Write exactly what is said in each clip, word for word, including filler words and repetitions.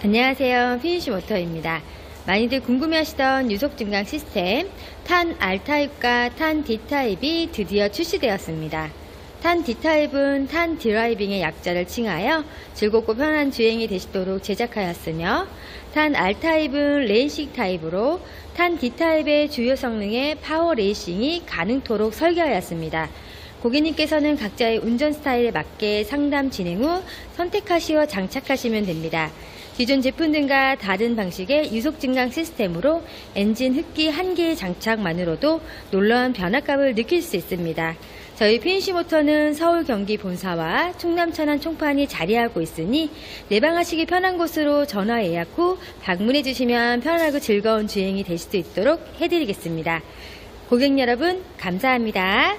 안녕하세요. 피니쉬모터입니다. 많이들 궁금해하시던 유속 증강 시스템 탄 R타입과 탄 D타입이 드디어 출시되었습니다. 탄 D타입은 탄 드라이빙의 약자를 칭하여 즐겁고 편한 주행이 되시도록 제작하였으며, 탄 R타입은 레이싱 타입으로 탄 D타입의 주요 성능의 파워 레이싱이 가능토록 설계하였습니다. 고객님께서는 각자의 운전 스타일에 맞게 상담 진행 후 선택하시어 장착하시면 됩니다. 기존 제품들과 다른 방식의 유속 증강 시스템으로 엔진 흡기 한 개의 장착만으로도 놀라운 변화감을 느낄 수 있습니다. 저희 피니쉬모터는 서울 경기 본사와 충남 천안 총판이 자리하고 있으니 내방하시기 편한 곳으로 전화 예약 후 방문해 주시면 편하고 즐거운 주행이 될 수 있도록 해드리겠습니다. 고객 여러분, 감사합니다.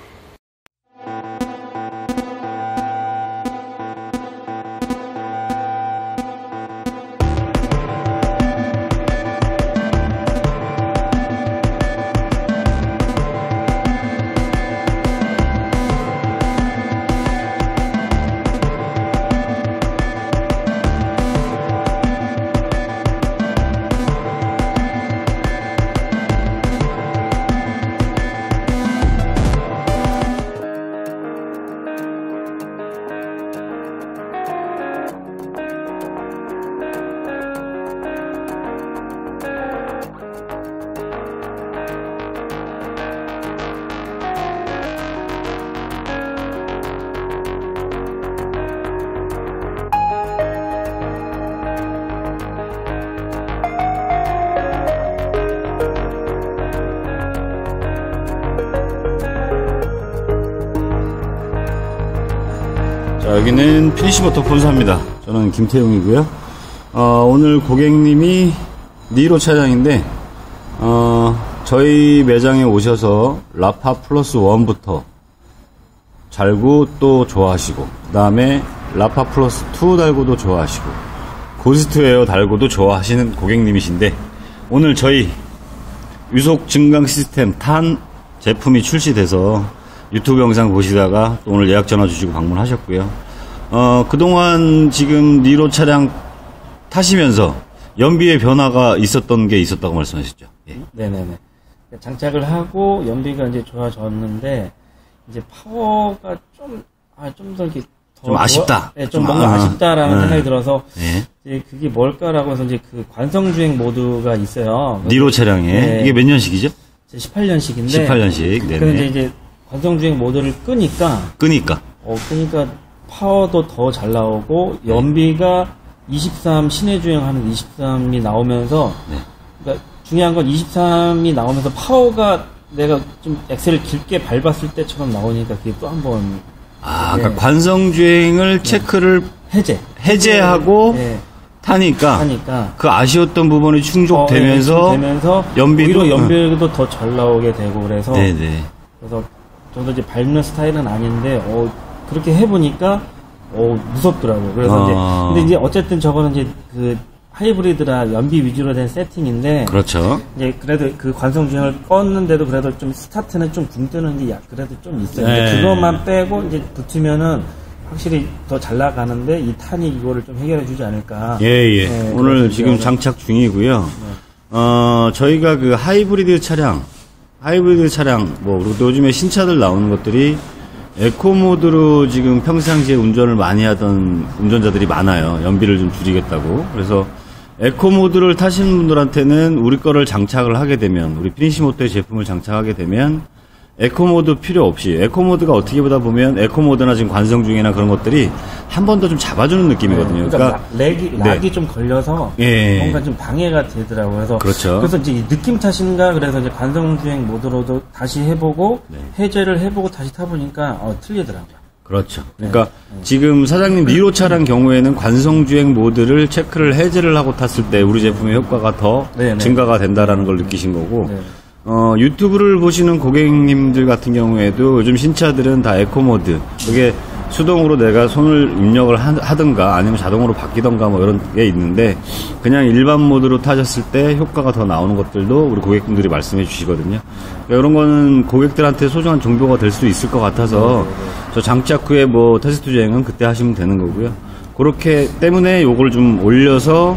자, 여기는 피니쉬모터 본사입니다. 저는 김태용이고요. 어, 오늘 고객님이 니로 차량인데, 어, 저희 매장에 오셔서 라파 플러스 일부터 달고 또 좋아하시고, 그 다음에 라파 플러스 이 달고도 좋아하시고, 고스트웨어 달고도 좋아하시는 고객님이신데, 오늘 저희 유속 증강 시스템 탄 제품이 출시돼서 유튜브 영상 보시다가 또 오늘 예약 전화 주시고 방문하셨고요. 어, 그동안 지금 니로 차량 타시면서 연비의 변화가 있었던 게 있었다고 말씀하셨죠? 예. 네네네. 장착을 하고 연비가 이제 좋아졌는데, 이제 파워가 좀, 아, 좀 더 이렇게 더 좀 아쉽다. 네, 좀, 좀 뭔가 아, 아쉽다라는 네. 생각이 들어서, 네. 이제 그게 뭘까라고 해서 이제 그 관성주행 모드가 있어요. 니로 차량에. 네. 이게 몇 년식이죠? 십팔 년식인데. 십팔 년식. 네네. 근데 이제 관성주행 모드를 끄니까. 끄니까. 어, 끄니까 파워도 더 잘 나오고, 연비가 이십삼, 시내 주행하는 이십삼이 나오면서, 네. 그러니까 중요한 건 이십삼이 나오면서 파워가 내가 좀 엑셀을 길게 밟았을 때처럼 나오니까 그게 또 한 번. 아, 그러니까 관성주행을 네. 체크를 해제. 해제하고 네. 타니까, 타니까 그 아쉬웠던 부분이 충족되면서, 어, 네, 되면서 연비도 오히려 연비도 더 잘 나오게 되고 그래서. 네네. 그래서 저도 이제 밟는 스타일은 아닌데, 어, 그렇게 해보니까, 어, 무섭더라고요. 그래서 아. 이제, 근데 이제 어쨌든 저거는 이제 그 하이브리드라 연비 위주로 된 세팅인데. 그렇죠. 이제 그래도 그 관성주행을 껐는데도 그래도 좀 스타트는 좀 붕 뜨는 게 그래도 좀 있어요. 네. 근데 그것만 빼고 이제 붙으면은 확실히 더 잘 나가는데 이 탄이 이거를 좀 해결해 주지 않을까. 예, 예. 네, 오늘 지금 장착 중이고요. 네. 어, 저희가 그 하이브리드 차량, 하이브리드 차량, 뭐, 그리고 요즘에 신차들 나오는 것들이 에코 모드로 지금 평상시에 운전을 많이 하던 운전자들이 많아요. 연비를 좀 줄이겠다고. 그래서 에코 모드를 타시는 분들한테는 우리 거를 장착을 하게 되면, 우리 피니쉬모터의 제품을 장착하게 되면 에코 모드 필요 없이, 에코 모드가 어떻게 보다 보면 에코 모드나 지금 관성중이나 그런 것들이 한 번 더 좀 잡아주는 느낌이거든요. 네, 그러니까, 그러니까 렉이, 락이 네. 좀 걸려서 예. 뭔가 좀 방해가 되더라고요. 그래서 그렇죠. 그래서 이제 느낌 탓인가 그래서 이제 관성주행 모드로도 다시 해보고 네. 해제를 해보고 다시 타보니까 어, 틀리더라고요. 그렇죠. 그러니까 네. 지금 사장님 니로 차량 경우에는 관성주행 모드를 체크를 해제를 하고 탔을 때 우리 제품의 효과가 더 네, 증가가 된다라는 걸 느끼신 거고. 네. 어, 유튜브를 보시는 고객님들 같은 경우에도 요즘 신차들은 다 에코 모드, 그게 수동으로 내가 손을 입력을 하든가 아니면 자동으로 바뀌던가 뭐 이런 게 있는데, 그냥 일반 모드로 타셨을 때 효과가 더 나오는 것들도 우리 고객분들이 말씀해 주시거든요. 그러니까 이런 거는 고객들한테 소중한 정보가 될 수 있을 것 같아서 저 장착 후에 뭐 테스트 주행은 그때 하시면 되는 거고요. 그렇게 때문에 요걸 좀 올려서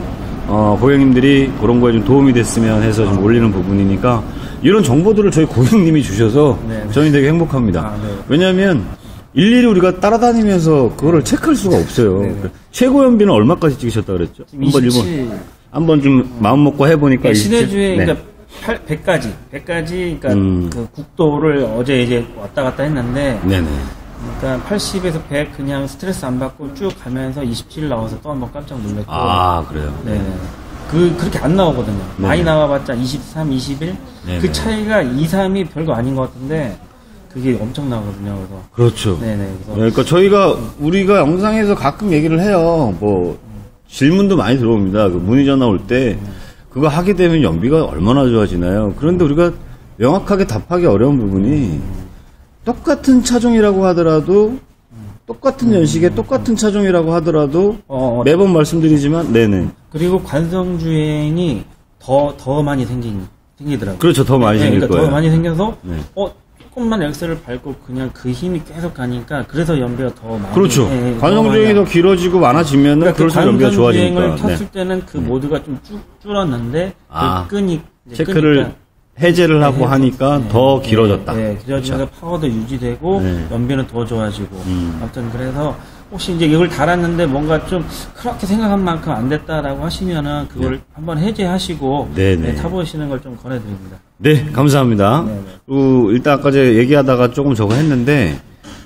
어, 고객님들이 그런 거에 좀 도움이 됐으면 해서 좀 올리는 부분이니까 이런 정보들을 저희 고객님이 주셔서 네. 저희는 되게 행복합니다. 아, 네. 왜냐하면 일일이 우리가 따라다니면서 그거를 체크할 수가 없어요. 네, 네. 최고 연비는 얼마까지 찍으셨다 그랬죠? 한번 이십칠. 일본 한번 좀 마음 먹고 해보니까 그러니까 시내주행 네. 그러니까 백까지 백까지 그러니까 음. 그 국도를 어제 이제 왔다 갔다 했는데 네네. 그러니까 팔십에서 백 그냥 스트레스 안 받고 쭉 가면서 이십칠 나와서 또 한번 깜짝 놀랐고. 아 그래요. 네. 그 그렇게 안 나오거든요. 네. 많이 나와봤자 이십삼, 이십일. 네네. 그 차이가 이, 삼이 별거 아닌 것 같은데 그게 엄청 나거든요. 그래서. 그렇죠. 네네. 그래서 그러니까 저희가 우리가 영상에서 가끔 얘기를 해요. 뭐 질문도 많이 들어옵니다. 그 문의 전화 올 때 그거 하게 되면 연비가 얼마나 좋아지나요? 그런데 우리가 명확하게 답하기 어려운 부분이 똑같은 차종이라고 하더라도 똑같은 연식에 똑같은 차종이라고 하더라도 어, 어, 매번 말씀드리지만 네네. 그리고 관성 주행이 더 더 많이 생긴 생기더라고요. 그렇죠. 더 많이 네, 생길 그러니까 거예요. 더 많이 생겨서 네. 어 조금만 엑셀을 밟고 그냥 그 힘이 계속 가니까 그래서 연비가 더 많이. 그렇죠. 네, 네, 관성 주행이 더 길어지고 많아지면은 그러니까 그럴수록 그 연비가 관성 좋아지니까. 주행을 켰을 네. 때는 그 모드가 좀 쭉 줄었는데 아, 그 끈이 이제 체크를 끄니까 해제를 하고 네, 하니까 네, 더 네, 길어졌다. 네, 길어지면서 파워도 유지되고 네. 연비는 더 좋아지고. 음. 아무튼 그래서 혹시 이제 이걸 달았는데 뭔가 좀 그렇게 생각한 만큼 안 됐다라고 하시면은 그걸 네. 한번 해제하시고 네, 네. 네, 타보시는 걸 좀 권해드립니다. 네, 감사합니다. 네, 네. 그리고 일단 아까 제가 얘기하다가 조금 저거 했는데,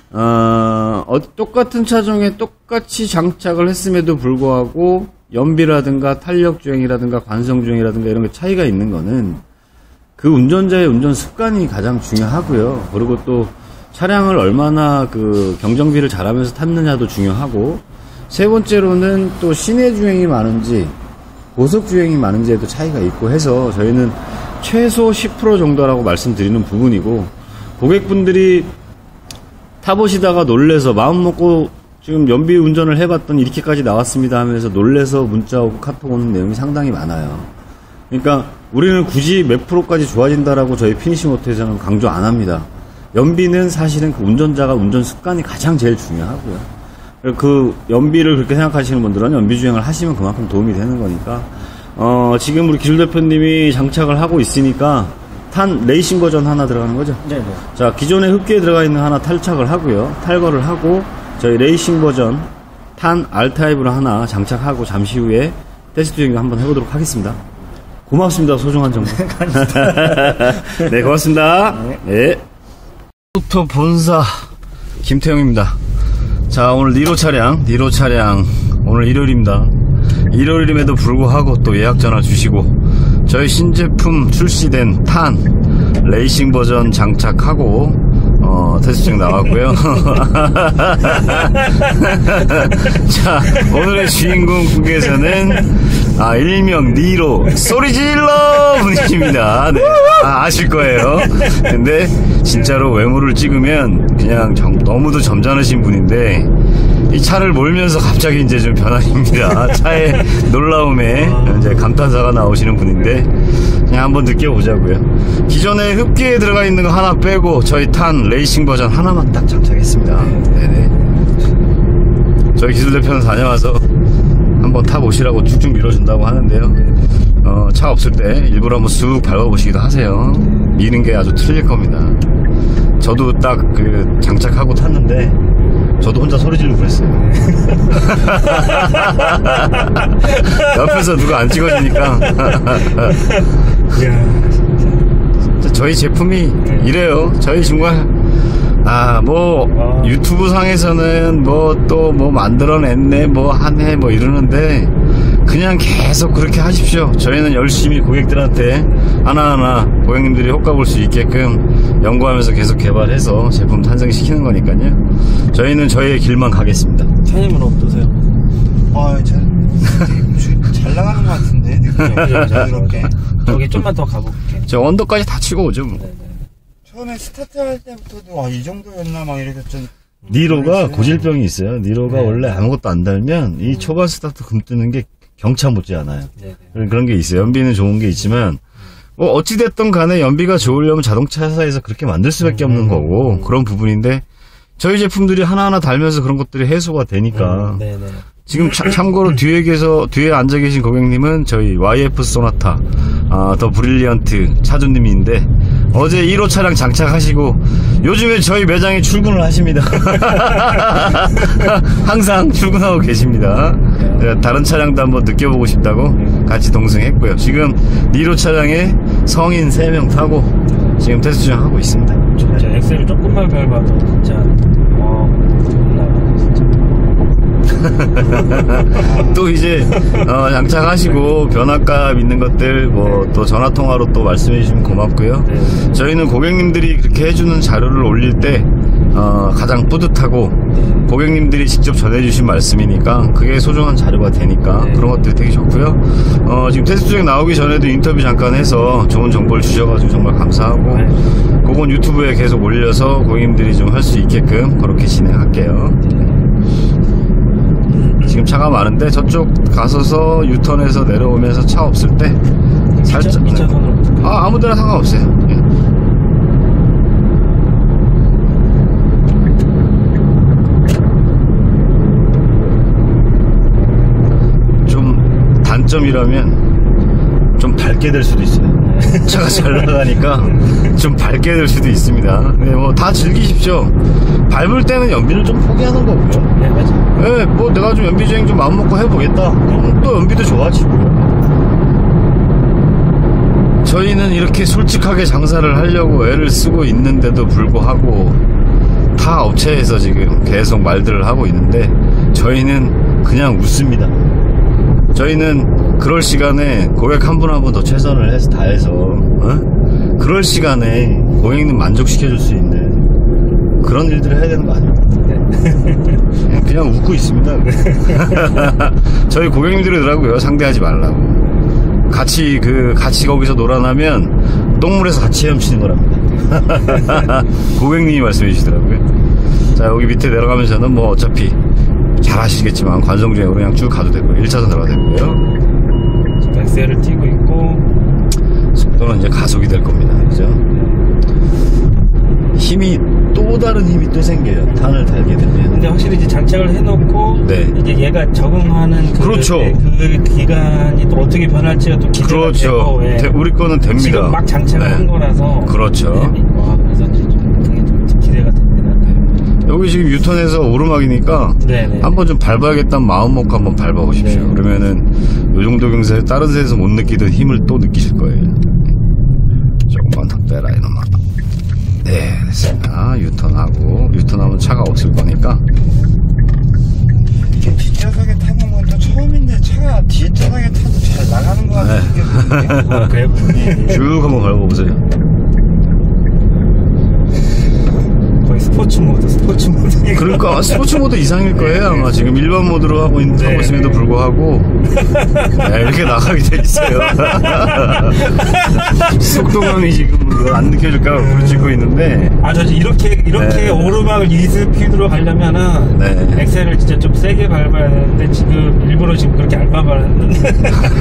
어, 어, 똑같은 차종에 똑같이 장착을 했음에도 불구하고 연비라든가 탄력 주행이라든가 관성 주행이라든가 이런 게 차이가 있는 거는 그 운전자의 운전 습관이 가장 중요하고요. 그리고 또 차량을 얼마나 그 경정비를 잘하면서 탔느냐도 중요하고, 세 번째로는 또 시내 주행이 많은지 고속 주행이 많은지에도 차이가 있고 해서 저희는 최소 십 퍼센트 정도라고 말씀드리는 부분이고, 고객분들이 타보시다가 놀래서 마음 먹고 지금 연비 운전을 해봤더니 이렇게까지 나왔습니다 하면서 놀래서 문자 오고 카톡 오는 내용이 상당히 많아요. 그러니까 우리는 굳이 몇 프로까지 좋아진다라고 저희 피니시모터에서는 강조 안 합니다. 연비는 사실은 그 운전자가 운전 습관이 가장 제일 중요하고요. 그 연비를 그렇게 생각하시는 분들은 연비 주행을 하시면 그만큼 도움이 되는 거니까, 어, 지금 우리 기술 대표님이 장착을 하고 있으니까 탄 레이싱 버전 하나 들어가는 거죠? 네네. 자, 기존에 흡기에 들어가 있는 하나 탈착을 하고요. 탈거를 하고 저희 레이싱 버전 탄 R타입으로 하나 장착하고 잠시 후에 테스트 주행 한번 해보도록 하겠습니다. 고맙습니다. 소중한 정보. 네, 고맙습니다. 네. 슈퍼 본사 김태형입니다. 자, 오늘 니로 차량, 니로 차량 오늘 일요일입니다. 일요일임에도 불구하고 또 예약 전화 주시고 저희 신제품 출시된 탄 레이싱 버전 장착하고 어, 테스트증 나왔고요. 자, 오늘의 주인공국에서는 아, 일명 니로 소리질러 분이십니다. 네, 아, 아실 거예요. 근데 진짜로 외모를 찍으면 그냥 정, 너무도 점잖으신 분인데 이 차를 몰면서 갑자기 이제 좀 변화입니다. 차의 놀라움에 이제 감탄사가 나오시는 분인데 그냥 한번 느껴보자고요. 기존에 흡기에 들어가 있는 거 하나 빼고 저희 탄 레이싱 버전 하나만 딱 장착했습니다. 네네. 저희 기술 대표는 다녀와서 한번 타보시라고 쭉쭉 밀어준다고 하는데요. 어, 차 없을 때 일부러 한번 쑥 밟아보시기도 하세요. 미는 게 아주 틀릴 겁니다. 저도 딱 그 장착하고 탔는데 저도 혼자 소리 지르고 그랬어요. 옆에서 누가 안 찍어주니까. 저희 제품이 이래요. 저희 정말 아 뭐 유튜브 상에서는 뭐 또 뭐 만들어냈네 뭐 하네 뭐 이러는데 그냥 계속 그렇게 하십시오. 저희는 열심히 고객들한테 하나하나 고객님들이 효과 볼 수 있게끔 연구하면서 계속 개발해서 제품 탄생시키는 거니까요. 저희는 저희의 길만 가겠습니다. 차님은 어떠세요? 아, 잘, 잘 나가는 것 같은데, 느낌이 부드럽게. 저기 좀만 더 가볼게. 저 언더까지 다 치고 오죠. 뭐. 처음에 스타트 할 때부터도, 아, 이 정도였나, 막 이래서 좀. 니로가 고질병이 있어요. 니로가 네. 원래 아무것도 안 달면 이 초반 스타트 금 뜨는 게 경차 못지 않아요. 네네. 그런 게 있어요. 연비는 좋은 게 있지만 뭐 어찌됐든 간에 연비가 좋으려면 자동차 회사에서 그렇게 만들 수밖에 없는 거고 그런 부분인데 저희 제품들이 하나하나 달면서 그런 것들이 해소가 되니까 음, 네네. 지금 차, 참고로 뒤에 계서 뒤에 앉아 계신 고객님은 저희 와이에프 소나타 아, 더 브릴리언트 차주님인데 어제 일 호 차량 장착하시고 요즘에 저희 매장에 출근을 하십니다. 항상 출근하고 계십니다. 다른 차량도 한번 느껴보고 싶다고 같이 동승했고요. 지금 니로 차량에 성인 세 명 타고 지금 테스트 중 하고 있습니다. 진짜 엑셀을 조금만 밟아도 진짜 어 올라가네 진짜. 또 이제 어, 장착하시고 변압값 있는 것들 뭐 또 전화통화로 또 말씀해 주시면 고맙고요. 네. 저희는 고객님들이 그렇게 해주는 자료를 올릴 때 어, 가장 뿌듯하고 고객님들이 직접 전해주신 말씀이니까 그게 소중한 자료가 되니까 네. 그런 것들이 되게 좋고요. 어, 지금 테스트 중에 나오기 전에도 인터뷰 잠깐 해서 좋은 정보를 주셔가지고 정말 감사하고 네. 그건 유튜브에 계속 올려서 고객님들이 좀 할 수 있게끔 그렇게 진행할게요. 지금 차가 많은데 저쪽 가서서 유턴해서 내려오면서 차 없을 때 살짝 이 차선으로 아 아무데나 상관없어요. 예. 좀 단점이라면 좀 밝게 될 수도 있어요. 차가 잘 나가니까 좀 밝게 될 수도 있습니다. 네, 뭐 다 즐기십시오. 밟을 때는 연비를 좀 포기하는 거고요. 네 맞아요. 네, 뭐 내가 좀 연비주행 좀 마음 먹고 해보겠다. 그럼 또 연비도 좋아지고요. 저희는 이렇게 솔직하게 장사를 하려고 애를 쓰고 있는데도 불구하고 타 업체에서 지금 계속 말들을 하고 있는데 저희는 그냥 웃습니다. 저희는 그럴 시간에 고객 한 분 한 분 더 최선을 해서 다해서 어? 그럴 시간에 고객님 만족시켜줄 수 있는 그런 일들을 해야 되는 거 아닙니까? 그냥, 그냥 웃고 있습니다. 저희 고객님들이더라고요. 상대하지 말라고. 같이 그 같이 거기서 놀아나면 똥물에서 같이 헤엄치는 거랍니다. 고객님이 말씀해 주시더라고요. 자, 여기 밑에 내려가면서는 뭐 어차피 잘 아시겠지만 관성주행으로 그냥 쭉 가도 되고요. 일 차선 들어가도 되고요. 지금 엑셀을 띄고 있고 속도는 이제 가속이 될 겁니다. 그죠? 힘이 또 다른 힘이 또 생겨요. 탄을 달게 되면. 근데 확실히 이제 장착을 해놓고 네. 이제 얘가 적응하는 그, 그렇죠. 그 기간이 또 어떻게 변할지가 또 기대가 그렇죠. 되고, 예. 대- 우리 거는 됩니다. 지금 막 장착을 네. 한 거라서 그렇죠. 네. 와, 그래서 이제 좀 그게 좀 기대가 됩니다. 여기 지금 유턴해서 오르막이니까 네네. 한번 좀 밟아야겠다는 마음 먹고 한번 밟아보십시오. 네. 그러면은 요 정도 경사에 다른 데서 못 느끼던 힘을 또 느끼실 거예요. 조금만 더 빼라 이놈아. 네, 됐습니다. 유턴하고 유턴하면 차가 없을 거니까. 이게 뒷좌석에 타본 건 또 처음인데 차가 뒷좌석에 타도 잘 나가는 것 같은 게 아, 그래요? 쭉 한번 밟아보세요. 거의 스포츠 모드, 스포츠 모드. 그러니까 스포츠 모드 이상일 거예요. 아마 지금 일반 모드로 하고, 있, 네. 하고 있음에도 불구하고 네, 이렇게 나가게 돼 있어요. 속도감이 지금 안 느껴질까 부르짖고 있는데 아, 저 이렇게 이렇게 네. 오르막을 이 스피드로 가려면은 네. 엑셀을 진짜 좀 세게 밟아야 되는데 지금 일부러 지금 그렇게 안 밟았는데.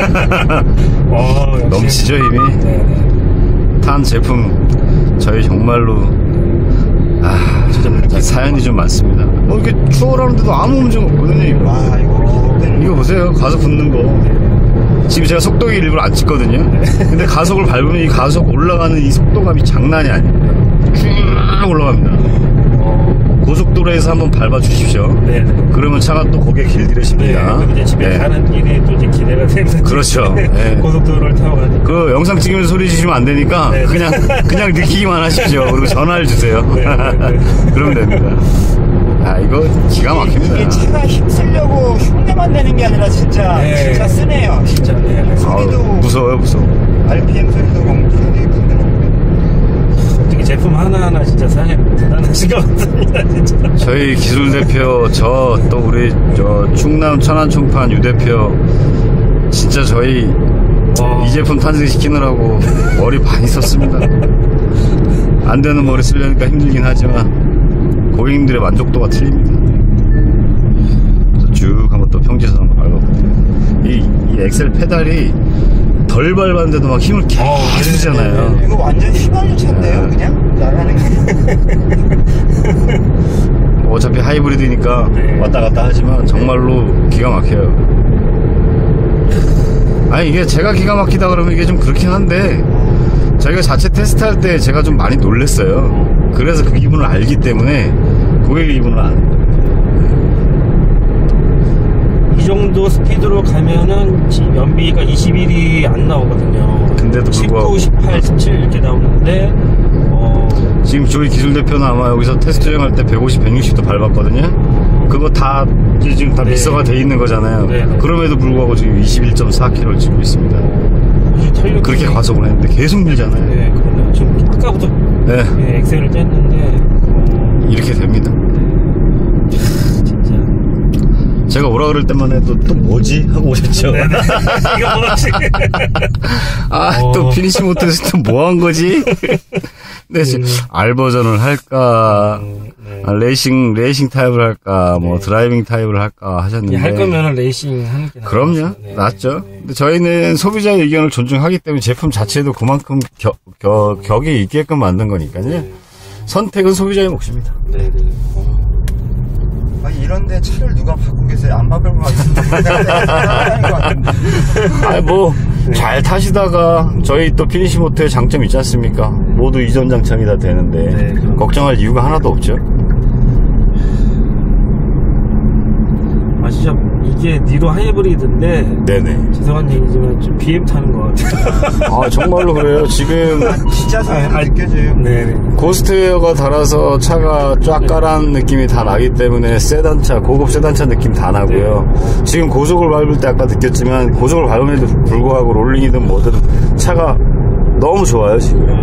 어, 역시. 넘치죠 힘이. 네. 탄 제품 저희 정말로 아 진짜 사연이 좀 많습니다. 뭐 이렇게 추월하는데도 아무 문제가 없거든요. 이거. 와 이거 기록되는 이거 보세요. 가속 붙는 거. 지금 제가 속도기 일부러 안 찍거든요. 근데 가속을 밟으면 이 가속 올라가는 이 속도감이 장난이 아닙니다. 쭉 올라갑니다. 어, 고속도로에서 한번 밟아 주십시오. 네. 그러면 차가 또 고개 네. 길들여집니다. 그럼 이제 집에 네. 가는 길이 또 이제 기대가 되면서. 그렇죠. 네. 고속도로를 타고 가니까. 그 영상 찍으면서 소리 지시면 안 되니까 네. 그냥 그냥 느끼기만 하십시오. 그리고 전화를 주세요. 네, 네, 네. 그러면 됩니다. 아 이거 기가 막힙니다. 이게 차가 힘쓰려고 흉내만 내는 게 아니라 진짜 네. 진짜 쓰네요. 진짜, 네. 네. 소리도 아우, 무서워요, 무서워. 알피엠 소리도 굉장히 큰데. 어떻게 제품 하나하나 진짜 사장님 대단하신 것 같습니다, 진짜. 저희 기술 대표 저 또 우리 저 충남 천안총판 유 대표 진짜 저희 와. 이 제품 탄생시키느라고 머리 많이 썼습니다. 안 되는 머리 쓰려니까 힘들긴 하지만 고객님들의 만족도가 틀립니다. 쭉 한번 또 평지선 한번 밟아볼게요. 이, 이 엑셀 페달이 덜 밟았는데도 막 힘을 계속 어, 주잖아요. 네, 이거 완전 휘발유 차인데요, 네. 그냥 나가는 게. 뭐 어차피 하이브리드니까 네. 왔다 갔다 하지만 정말로 기가 막혀요. 아니 이게 제가 기가 막히다 그러면 이게 좀 그렇긴 한데 저희가 자체 테스트할 때 제가 좀 많이 놀랬어요. 그래서 그 기분을 알기 때문에 고객의 기분을 아는 거예요. 이 정도 스피드로 가면은 지- 연비가 이십일이 안 나오거든요. 근데도 불구하고 십구, 십팔, 십칠 이렇게 나오는데 어, 지금 저희 기술 대표는 아마 여기서 테스트 주행할 때 백오십, 백육십도 밟았거든요. 그거 다 이제 지금 다 네. 미서가 돼 있는 거잖아요. 네, 네. 그럼에도 불구하고 지금 이십일 점 사 킬로미터를 찍고 있습니다. 탄력이- 그렇게 과속을 했는데 계속 밀잖아요. 네, 그러네요. 지금 아까부터 네, 네, 엑셀을 뗐는데 어, 이렇게 됩니다. 진짜 제가 오라 그럴 때만 해도 또 뭐지? 하고 오셨죠? 이거 뭐지? 아, 어. 또 피니시 못해서 또 뭐 한 거지? 근데 지금 R 버전을 할까, 음, 네. 아, 레이싱, 레이싱 타입을 할까, 뭐 네. 드라이빙 타입을 할까 하셨는데. 할 거면 레이싱 하는 게 나아요. 그럼요. 네. 낫죠. 네. 근데 저희는 소비자의 의견을 존중하기 때문에 제품 자체도 그만큼 겨, 겨, 격이 있게끔 만든 거니까요. 네. 선택은 소비자의 몫입니다. 네, 네. 어. 아니, 이런데 차를 누가 바꾸고 계세요? 안 바꿀 것 같은데. 것 같은데. 아니, 뭐, 잘 타시다가 저희 또 피니시 모터의 장점 있지 않습니까? 모두 이전 장착이 다 되는데, 네, 그럼. 걱정할 이유가 하나도 없죠. 아 진짜 이게 니로 하이브리드인데 네네. 죄송한 얘기지만 좀 비엠 타는 것 같아요. 아, 정말로 그래요. 지금 진짜 소리 아, 느껴져요. 네. 고스트웨어가 달아서 차가 쫙 깔아놓은 느낌이 다 나기 때문에 세단차, 고급 세단차 느낌 다 나고요. 지금 고속을 밟을 때 아까 느꼈지만 고속을 밟음에도 불구하고 롤링이든 뭐든 차가 너무 좋아요, 지금.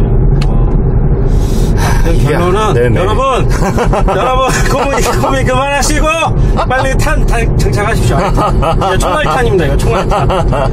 결론은 네네. 여러분 여러분 고문이 고문 그만하시고 빨리 탄, 탄 장착하십시오. 이제 총알탄입니다. 이거 총알탄.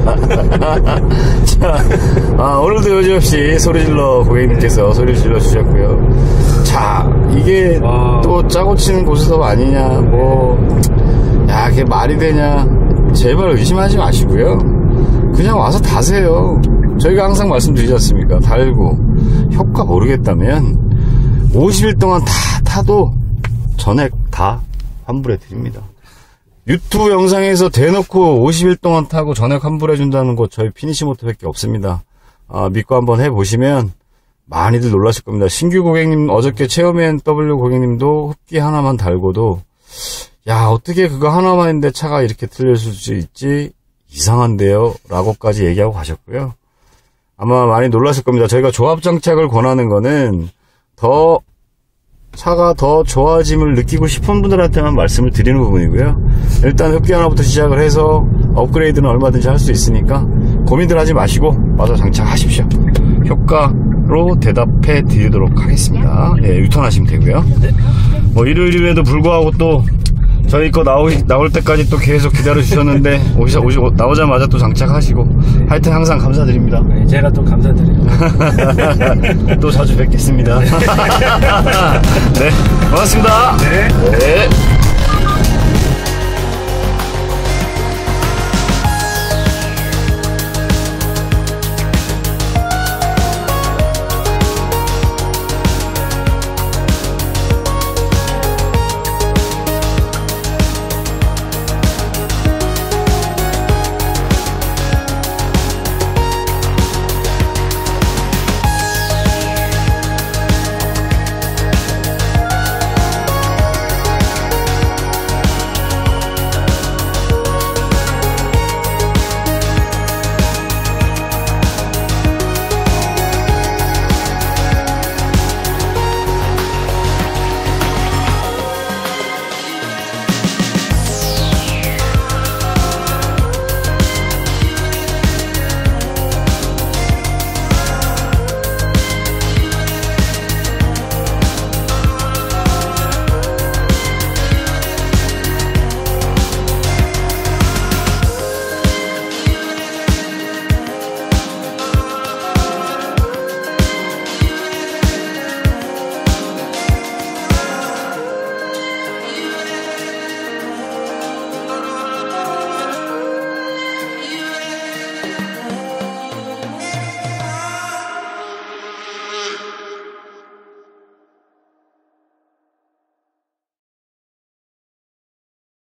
자, 아, 오늘도 여지없이 소리질러 고객님께서 소리를 질러 주셨고요. 자, 이게 와. 또 짜고 치는 고스톱 아니냐, 뭐, 야, 그게 말이 되냐. 제발 의심하지 마시고요. 그냥 와서 타세요. 저희가 항상 말씀드리지 않습니까? 달고, 효과 모르겠다면, 오십 일 동안 다 타도 전액 다 환불해 드립니다. 유튜브 영상에서 대놓고 오십 일 동안 타고 전액 환불해 준다는 거 저희 피니시 모터밖에 없습니다. 아, 믿고 한번 해보시면 많이들 놀라실 겁니다. 신규 고객님, 어저께 체험앤 더블유 고객님도 흡기 하나만 달고도 야, 어떻게 그거 하나만인데 차가 이렇게 틀렸을 수 있지? 이상한데요? 라고까지 얘기하고 가셨고요. 아마 많이 놀라실 겁니다. 저희가 조합 장착을 권하는 거는 더 차가 더 좋아짐을 느끼고 싶은 분들한테만 말씀을 드리는 부분이고요. 일단 흡기 하나부터 시작을 해서 업그레이드는 얼마든지 할 수 있으니까 고민들 하지 마시고 와서 장착하십시오. 효과로 대답해 드리도록 하겠습니다. 예, 유턴하시면 되고요. 뭐 일요일임에도 불구하고 또 저희 거 나오, 나올 때까지 또 계속 기다려 주셨는데 오시, 오시, 나오자마자 또 장착하시고 하여튼 항상 감사드립니다. 네, 제가 또 감사드립니다. 또 자주 뵙겠습니다. 네, 고맙습니다. 네. 네.